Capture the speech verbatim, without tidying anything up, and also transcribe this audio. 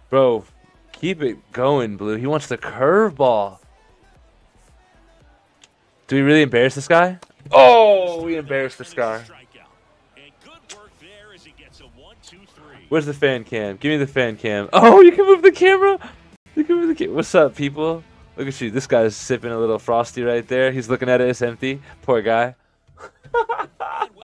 Bro, keep it going, Blue. He wants the curveball. Do we really embarrass this guy? Oh, we embarrassed this guy. Where's the fan cam? Give me the fan cam. Oh, you can move the camera. You can move the camera. What's up, people? Look at you. This guy's sipping a little frosty right there. He's looking at it. It's empty. Poor guy.